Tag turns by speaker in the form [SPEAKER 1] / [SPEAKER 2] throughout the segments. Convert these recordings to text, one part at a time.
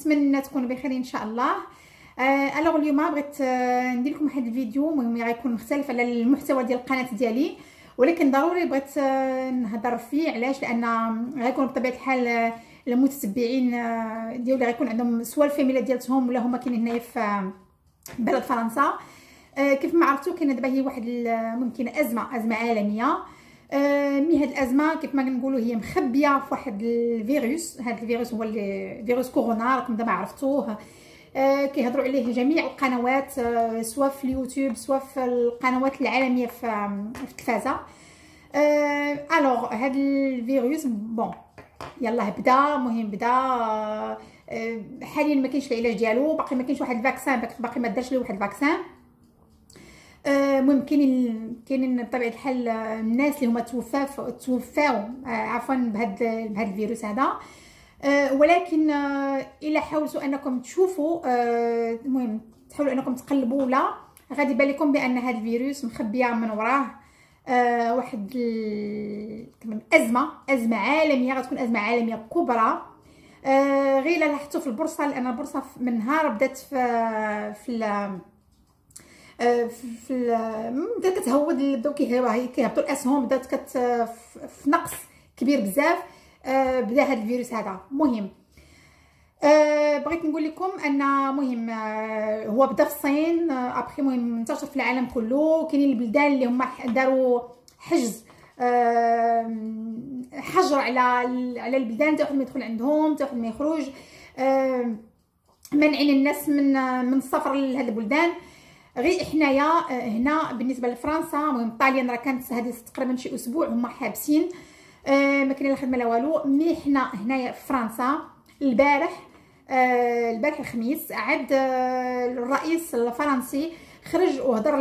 [SPEAKER 1] نتمنى تكونوا بخير ان شاء الله. الوغ اليوم بغيت ندير لكم واحد الفيديو المهم غيكون مختلف على المحتوى ديال القناه ديالي، ولكن ضروري بغيت نهضر فيه. علاش؟ لان غيكون بطبيعه الحال المتتبعين ديالي غيكون عندهم سواء الفاميلا ديالتهم ولا هما كاينين هنايا في بلد فرنسا. كيف ما عرفتوا كاينه دابا هي واحد ممكن ازمه عالميه. مي هاد الازمه كيف ما كنقولوا هي مخبيه في واحد الفيروس. هاد الفيروس هو فيروس كورونا، راكم دابا عرفتوه. كيهضروا عليه جميع القنوات، سواء في اليوتيوب سواء في القنوات العالميه في التلفازه. الوغ هاد الفيروس بون يلاه بدا حاليا ما كاينش العلاج ديالو، باقي ما كاينش واحد الفاكسان، باقي ما دارش له واحد الفاكسان. المهم كاينين بطبيعه الحال الناس اللي هما توفاو عفوا بهذا الفيروس هذا. ولكن الا حاولتوا انكم تشوفوا المهم تحاولوا انكم تقلبوا، ولا غادي يبان لكم بان هذا الفيروس مخبيه من وراه واحد كمان ازمه عالميه، غتكون ازمه عالميه كبرى. غير لاحظتوا في البورصه، لان البورصه من نهار بدات بدات كتهود، بداو كيهبطوا الاسهم، بدات في نقص كبير بزاف. بدا هذا الفيروس هذا. مهم بغيت نقول لكم ان مهم هو بدا في الصين، ابخي مهم انتشر في العالم كله. كاينين البلدان اللي هما داروا حجر على البلدان، حتى واحد ما يدخل عندهم، حتى واحد ما يخرج، منعين الناس من السفر لهاد البلدان. غير حنايا هنا بالنسبه لفرنسا، المهم طاليان راه كانت هذه تقريبا شي اسبوع هما حابسين، ما كاين لا خدمه لا والو. مي حنا هنايا في فرنسا البارح الخميس عاد الرئيس الفرنسي خرج وهضر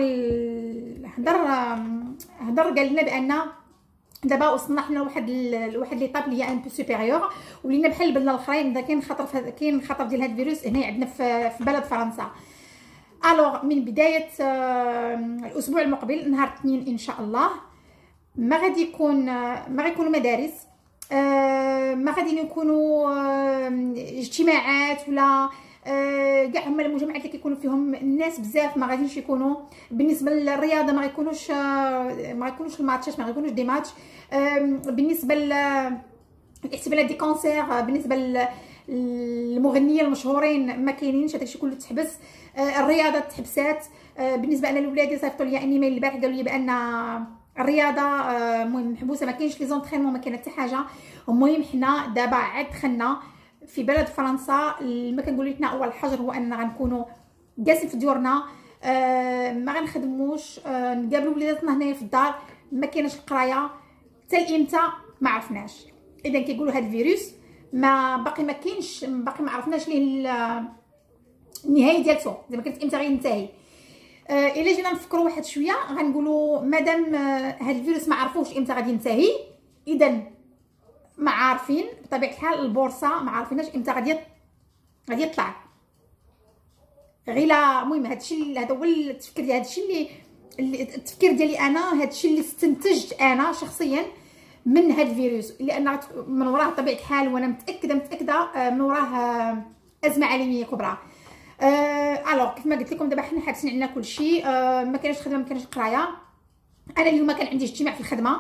[SPEAKER 1] قال لنا بان دابا وصلنا حنا لواحد ليطاب اللي هي ان بو سوبيريور، ولينا بحال البلدان الاخرين بدا كاين خطر ديال هذا الفيروس هنا عندنا في بلد فرنسا. الوغ من بدايه الاسبوع المقبل نهار الاثنين ان شاء الله ما غيكونوا مدارس، ما غادي يكونوا اجتماعات ولا كاع هما المجمعات اللي كيكونوا فيهم الناس بزاف ما غاديش يكونوا. بالنسبه للرياضه ما غيكونوش الماتشات، ما غيكونوش دي ماتش. بالنسبه للاحتفالات دي كونسير، بالنسبه للمغنيه المشهورين ما كاينينش، هادشي كله تحبس. الرياضه تحبسات. بالنسبه انا لولادي صيفطوا لي ايميل البارح قالوا لي بان الرياضه المهم محبوسه، ما كاينش لي زونطرينمون، ما كاين حتى حاجه. المهم حنا دابا عاد دخلنا في بلد فرنسا. ما كنقولوا لنا اول حجر هو ان غنكونوا جالسين في ديورنا، ما غنخدموش، نقابلوا وليداتنا هنايا في الدار، ما كايناش القرايه حتى امتى ما عرفناش. اذا كيقولوا هذا الفيروس باقي ما كاينش، باقي ما عرفناش ليه النهايه ديالته، زعما كانت امتى غينتهي. الا جينا نفكروا واحد شويه غنقولوا مادام هذا الفيروس ما عرفوش امتى غادي ينتهي، اذا ما عارفين بطبيعه الحال البورصه ما عارفيناش امتى غادي يطلع. غير المهم هادشي هذا هو التفكير ديال هادشي اللي التفكير ديالي انا، هادشي اللي استنتجت انا شخصيا من هاد الفيروس، لان من وراه بطبيعه الحال وانا متاكده من وراه ازمه عالميه كبرى. الوغ كيف ما قلت لكم دابا حنا حابسين عندنا كلشي، ما كاينش خدمه، ما كاينش قرايه. انا اليوم كان عندي اجتماع في الخدمه،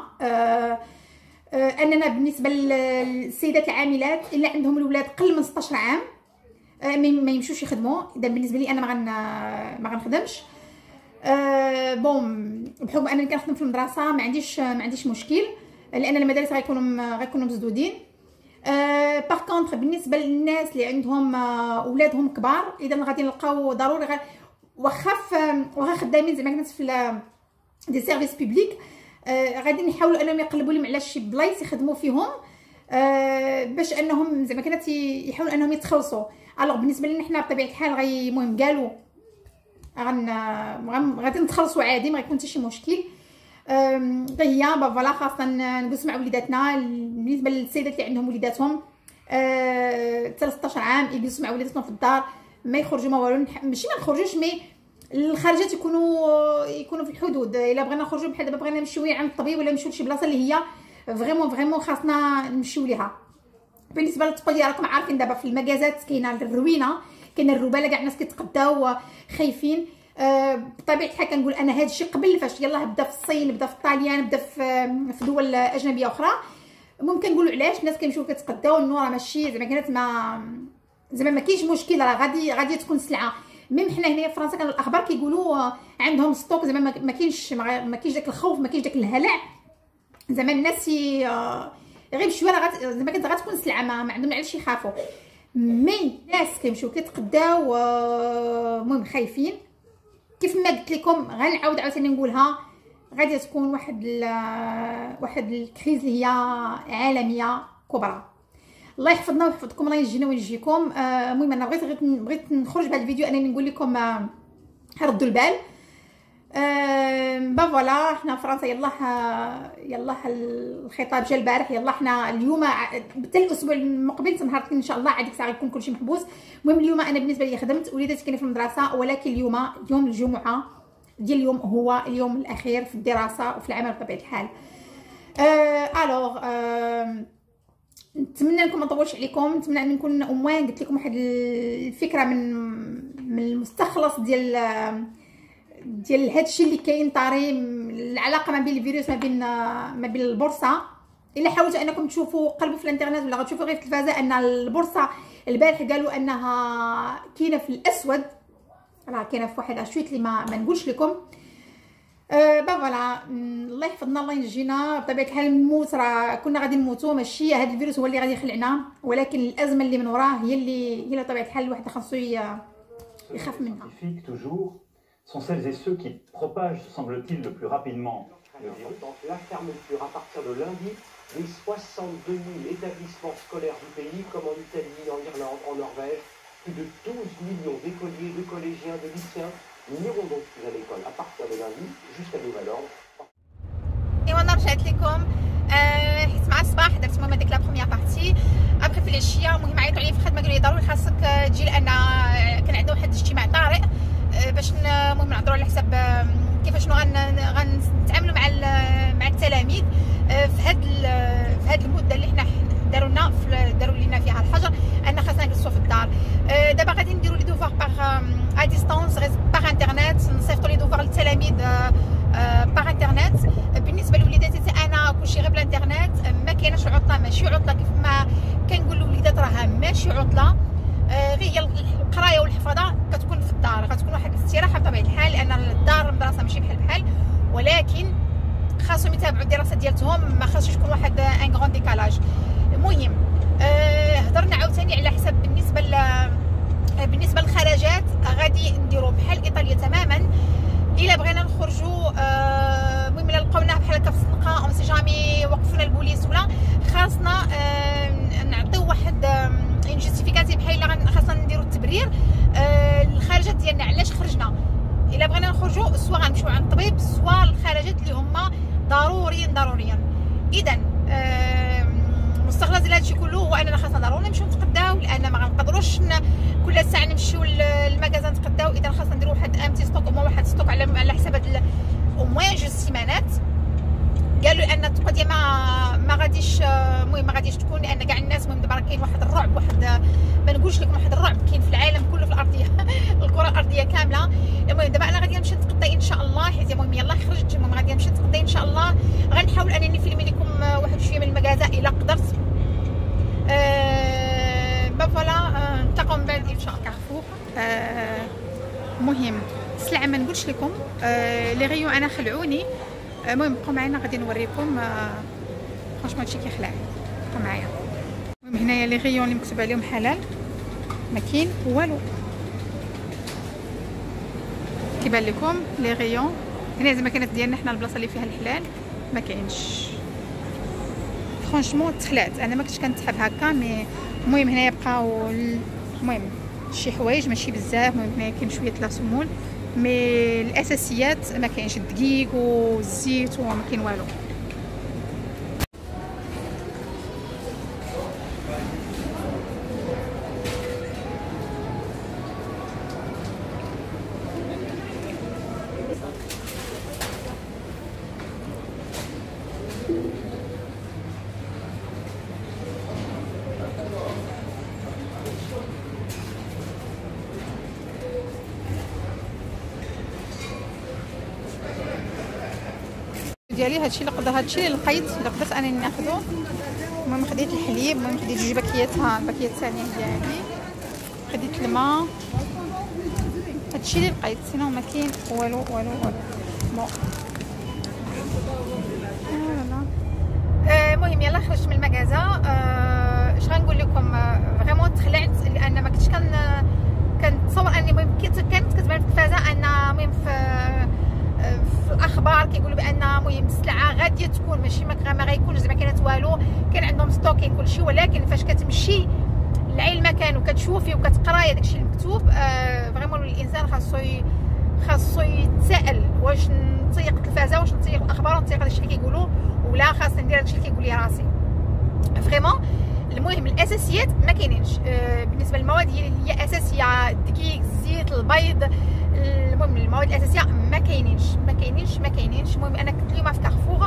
[SPEAKER 1] اننا بالنسبه للسيدات العاملات اللي عندهم الاولاد قل من 16 عام ما يمشوش يخدموا. اذا بالنسبه لي انا ما غنخدمش. بون بحكم انني كنخدم في المدرسه ما عنديش مشكل، لان المدارس غيكونوا مسدودين. باغ كونطخ بالنسبه للناس اللي عندهم اولادهم كبار، اذا غادي نلقاو ضروري واخا خدامين زعما الناس في دي سيرفيس بوبليك، غادي نحاولوا انهم يقلبوا لهم على شي بلايص يخدموا فيهم، باش انهم زعما كانت يحاولوا انهم يتخلصوا. الوغ بالنسبه لنا حنا بطبيعه الحال المهم قالوا غادي نتخلصوا عادي، ما غيكون حتى شي مشكل. هي فوالا خاصنا نجلسوا مع وليداتنا. بالنسبه للسيدات اللي عندهم وليداتهم 13 عام يجلسوا مع وليداتهم في الدار، ما يخرجوا ما والو. ماشي ما نخرجوش، مي الخارجات يكونوا في الحدود. الا بغينا نخرجوا بحال دابا بغينا نمشيو عند الطبيب ولا نمشيو لشي بلاصه اللي هي فريمون خاصنا نمشيو ليها. بالنسبه للتقوديه راكم عارفين دابا في المكازات كاينه الروينه، كاينه الروباله، كاع الناس كيتقداو خايفين. بطبيعه الحال كنقول انا هذا الشيء قبل فاش يلاه بدا في الصين، بدا في الطاليان، بدا في دول اجنبيه اخرى. ممكن نقولوا علاش الناس كيمشيو كيتقداو انه راه ماشي زعما كانت ما كاينش مشكل، راه غادي تكون سلعه. ميم حنا هنا في فرنسا كانوا الاخبار كيقولوا عندهم ستوك، زعما ما كاينش داك الخوف، ما كاينش داك الهلع، زعما الناس غير بشويه راه زعما غتكون سلعه، ما عندهم علاش يخافوا. مي الناس كيمشيو كيتقداو المهم خايفين. كيف ما قلت لكم غنعاود عاوتاني نقولها، غادي تكون واحد الكريز اللي هي عالميه كبرى. الله يحفظنا ويحفظكم، الله يجينا ويجيكم. المهم انا بغيت نخرج بهذا الفيديو انني نقول لكم ردوا البال. فوالا حنا في فرنسا يلا الخطاب جا البارح، يلا حنا اليوم حتى الاسبوع المقبل نهار ان شاء الله عاد ديك الساعه غيكون كلشي محبوس. المهم اليوم انا بالنسبه لي خدمت، وليداتي كاينين في المدرسه، ولكن اليوم يوم الجمعه ديال اليوم هو اليوم الاخير في الدراسه وفي العمل بطبيعه الحال. الوغ نتمنى انكم ما نطولش عليكم، نتمنى ان نكون اموان قلت لكم واحد الفكره من المستخلص ديال هادشي اللي كاين طاري، العلاقه ما بين الفيروس ما بين البورصه. الا حاولتوا انكم تشوفوا قلبوا في الانترنت ولا غتشوفوا غير في التلفازه ان البورصه البارح قالوا انها كاينه في الاسود، راه كاينه في واحد الشويت اللي ما نقولش لكم. فوالا الله يحفظنا الله ينجينا. بطبيعه الحال الموت راه كنا غادي نموتوا، ماشي هذا الفيروس هو اللي غادي يخلعنا، ولكن الازمه اللي من وراه هي اللي بطبيعه الحال الواحد خاصو يخاف منها.
[SPEAKER 2] sont celles et ceux qui propagent, semble-t-il, le plus rapidement le virus.
[SPEAKER 3] Donc la fermeture à partir de lundi des 62 000 établissements scolaires du pays, comme en Italie, en Irlande, en Norvège. Plus de 12 millions d'écoliers, de collégiens, de lycéens n'iront donc plus à l'école à partir de lundi jusqu'à nouvel ordre.
[SPEAKER 1] ايوا انا رجعت لكم حيت مع الصباح درت المهم هذيك لا بروميير بارتي. ابخي في العشيه المهم عيطوا عليا في الخدمه قالوا لي ضروري خاصك تجي، لان كان عندنا واحد الاجتماع طارئ باش المهم نهضروا على حساب كيفاش غنتعاملوا مع التلاميذ في هاد المده اللي حنا داروا لنا فيها الحجر، ان خاصنا نجلسوا في الدار. دابا غادي نديروا لي دوفوار باغ ديستانس باغ انترنت، نصيفطوا لي دوفوار للتلاميذ باغ انترنت. بالنسبه لوليداتي انا كلشي غير بالانترنت، ما كايناش عطله، ماشي عطله كيف ما كنقول للوليدات راها ماشي عطله، غير هي القرايه والحفاظه كتكون في الدار، غتكون واحد الاستراحه بطبيعه الحال، لان الدار المدرسه ماشي بحال ولكن خاصهم يتابعوا الدراسه ديالتهم، ما خاصش يكون واحد ان غران ديكالاج. المهم هضرنا عاوتاني على حساب بالنسبه للخرجات، غادي نديروا بحال ايطاليا تماما. الا بغينا نخرجوا المهم الا لقاونا بحال هكا في الزنقه او سي جامي وقفونا البوليس ولا خاصنا نعطيو واحد ان جوستيفيكاتي بحال خاصنا نديروا التبرير الخرجات ديالنا علاش خرجنا. الا بغينا نخرجوا سواء غنمشيو عند الطبيب سواء الخرجات اللي هما ضروريا. اذا المستخلص ديال هادشي كله هو اننا خاصنا ضروري نمشيو نتقداو، لان ما غنقدروش كل ساعه نمشيو للمغازان نتقداو. اذا خاصنا نديرو واحد امتي ستوك او واحد ستوك على حساب هاد موان جوج سيمانات. قالوا ان التقديه ما غاديش المهم ما غاديش تكون، لان كاع الناس المهم دابا كاين واحد الرعب، واحد ما نقولش لكم واحد الرعب كاين في العالم كله، في الارضيه الكره الارضيه كامله. المهم دابا انا غادي نمشي نتقدى ان شاء الله، حيت المهم يلاه خرجت، المهم غادي نمشي نتقدى ان شاء الله. غنحاول انني نفيلمي لكم واحد شويه من المغازه الا قدرت. فوالا نتلاقاو من بعد ان شاء الله كارفور. المهم السلعه ما نقولش لكم لي غيو انا خلعوني. المهم بقوا معنا غادي نوريكم فرانشمون هادشي كيخلع، بقوا معايا. المهم هنايا لي غيون اللي مكتوب عليهم حلال ما كاين والو، كيبان لكم لي غيون هنا زعما كانت ديالنا حنا البلاصه اللي فيها الحلال ما كاينش. فرانشمون تخلعت، انا ما كنتش كنتحب هكا، مي المهم هنايا بقاو المهم شي حوايج ماشي بزاف. المهم هنايا كاين شويه لا سمول، مي الاساسيات ما كاينش، الدقيق والزيت وما كاين والو. ديالي هادشي اللي لقيت انني ناخذو. المهم خديت الحليب، المهم خديت جوج باكيات، الباكيه الثانيه ديالي، خديت الماء، هادشي اللي لقيت، سينو ما كاين والو والو والو. بون المهم يلا خرجت من المغازه. اش غنقول لكم، فريمون تخلعت لان ما كنتش كنتصور اني المهم كانت كتبان في التلفازه ان المهم في الاخبار كيقولوا بان المهم السلعه غاديه تكون ماشي ما غيكونش زعما كانت والو، كان عندهم ستوكين كلشي، ولكن فاش كتمشي لعين المكان وكتشوفي وكتقراي داكشي المكتوب فريمون الانسان خاصو يتساءل واش نطيق التلفازه، واش نطيق الاخبار، ونطيق داكشي اللي كيقولوا، ولا خاصني ندير داكشي اللي كيقول لي راسي فريمون. المهم الاساسيات ما كاينينش بالنسبه للمواد هي اساسيه، الدقيق، الزيت، البيض، المهم المواد الاساسيه ما كاينينش. المهم انا كنت اليوم في كارفور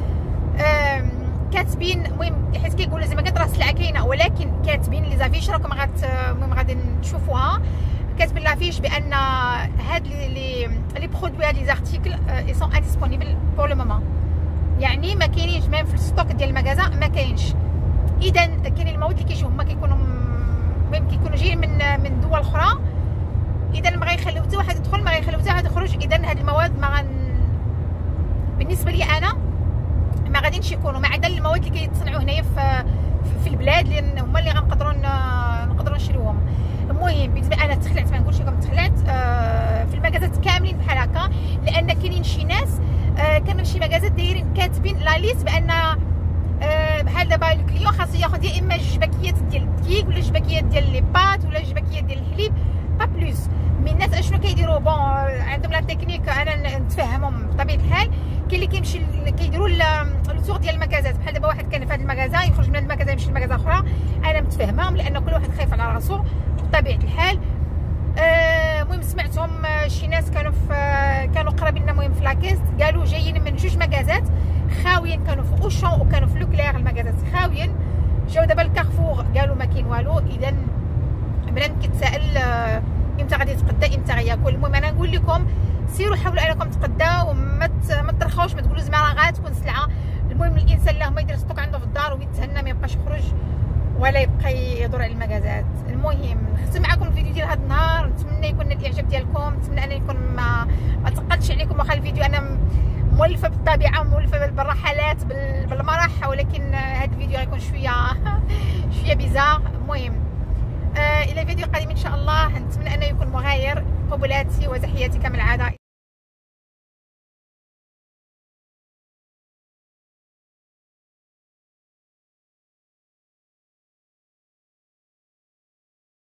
[SPEAKER 1] كاتبين، المهم حيت كيقولوا زعما كانت راه السلعه كاينه، ولكن كاتبين لي زافيش راكم المهم غادي تشوفوها، كاتبين لافيش بان هاد لي برودوي هاد لي زارتيكل اي سون انديسبونيبل بور لو مومون، يعني ما كاينينش ميم في الستوك ديال المغازه ما كاينش. اذا كاين المواد اللي كيجيو هما كيكونوا جايين من دول اخرى، اذا ما غيخليو حتى واحد يدخل، ما غيخليو حتى واحد يخرج. اذا هاد المواد بالنسبه لي انا ما غاديش يكونوا، ما عدا المواد اللي كيتصنعوا هنايا في البلاد اللي هما اللي نقدروا نشريوهم. المهم بالنسبه انا تخلعت، ما نقولش لكم تخلعت في المغازات كاملين بحال هكا، لان كاينين شي ناس كانوا شي مغازات دايرين كاتبين لا ليست بان بحال دابا الكليون خاصو ياخذ يا اما جوج باكيات ديال الدقيق ولا جوج باكيات ديال لي بات ولا جوج باكيات ديال الحليب با بلوس. من الناس اشنو كيديروا، بون عندهم لا تكنيك انا نتفهمهم بطبيعه الحال. كاين اللي كيمشي كيديروا التور ديال المغازات، بحال دابا واحد كان في هذا المغازه يخرج من هذا المغازه يمشي لمغازه اخرى، انا متفهمهم لان كل واحد خايف على راسو بطبيعه الحال. المهم سمعتهم شي ناس كانوا قرابين لنا، المهم في لاكيست قالوا جايين من جوج مغازات خاويين، كانوا في اوشون وكانوا في لوكلير، المغازات خاويين، جاو دابا الكارفور قالوا ما كاين والو. اذا بنادم كيتسائل امتى غادي يتقدا، امتى غياكل. المهم انا نقول لكم سيروا حاولوا انكم تقداو وما ترخاوش، ما تقولوا زعما راه غتكون سلعه. المهم الانسان اللي يدير ستوك عنده في الدار ويتهنى، ما يبقاش يخرج ولا يبقى يدور على المغازات. المهم نختم معكم الفيديو ديال هذا النهار، نتمنى يكون الاعجاب ديالكم، نتمنى ان يكون ما ثقلتش عليكم. واخا الفيديو انا مولفه بالطبيعه، مولفه بالرحلات بالمراح، ولكن هذا الفيديو غيكون شويه بيزار. المهم الى فيديو قادم ان شاء الله، نتمنى انه يكون مغاير. قبلاتي وتحياتي كما العاده.